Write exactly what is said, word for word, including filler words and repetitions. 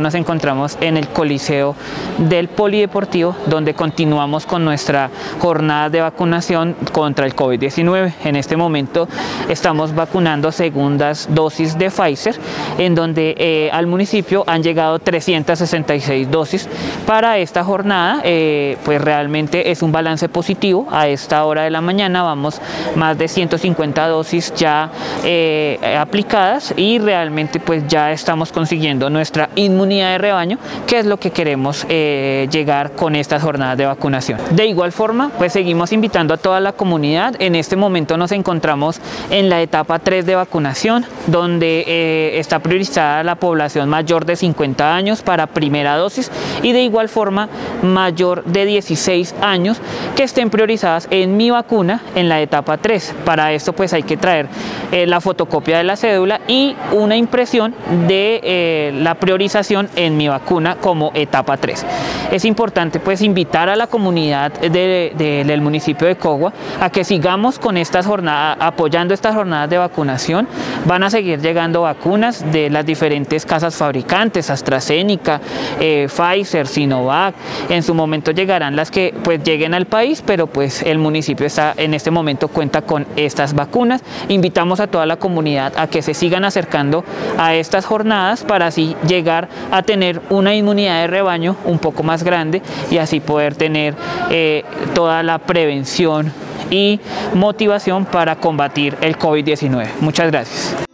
nos encontramos en el Coliseo del Polideportivo, donde continuamos con nuestra jornada de vacunación contra el COVID diecinueve. En este momento estamos vacunando segundas dosis de Pfizer, en donde eh, al municipio han llegado trescientas sesenta y seis dosis para esta jornada. Eh, pues realmente es un balance positivo. A esta hora de la mañana vamos más de ciento cincuenta dosis ya eh, aplicadas y realmente pues ya estamos consiguiendo nuestra inmunidad de rebaño, que es lo que queremos eh, llegar con estas jornadas de vacunación. De igual forma, pues seguimos invitando a toda la comunidad. En este momento nos encontramos en la etapa tres de vacunación, donde eh, está priorizada la población mayor de cincuenta años para primera dosis y de igual forma mayor de dieciséis años que estén priorizadas en Mi Vacuna en la etapa tres. Para esto pues hay que traer eh, la fotocopia de la cédula y una impresión de eh, la priorización en Mi Vacuna como etapa tres. Es importante pues invitar a la comunidad de, de, del municipio de Cogua a que sigamos con estas jornadas, apoyando estas jornadas de vacunación. Van a seguir llegando vacunas de las diferentes casas fabricantes, AstraZeneca, eh, Pfizer, Sinovac. En su momento llegarán las que pues lleguen al país, pero pues el municipio está en este momento cuenta con estas vacunas. Invitamos a toda la comunidad a que se sigan acercando a estas jornadas para así llegar a tener una inmunidad de rebaño un poco más grande y así poder tener eh, toda la prevención y motivación para combatir el COVID diecinueve. Muchas gracias.